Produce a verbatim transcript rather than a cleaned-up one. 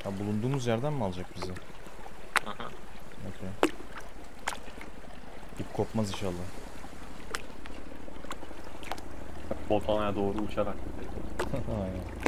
Ha, bulunduğumuz yerden mi alacak bizi? Aha. Okay. İp kopmaz inşallah. Botanaya doğru uçarak. Aynen.